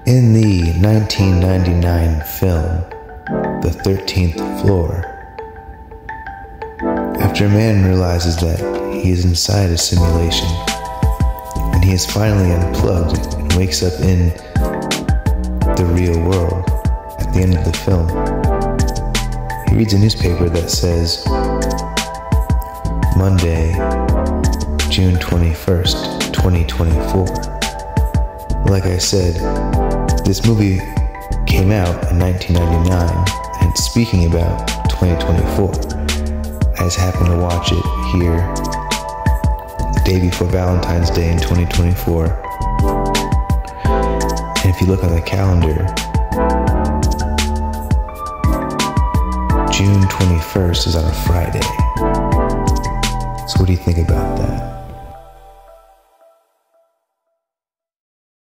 In the 1999 film, The 13th Floor, after a man realizes that he is inside a simulation, and he is finally unplugged and wakes up in the real world at the end of the film, he reads a newspaper that says, Monday, June 21st, 2024. Like I said, this movie came out in 1999, and it's speaking about 2024. I just happened to watch it here the day before Valentine's Day in 2024. And if you look on the calendar, June 21st is on a Friday. So what do you think about that?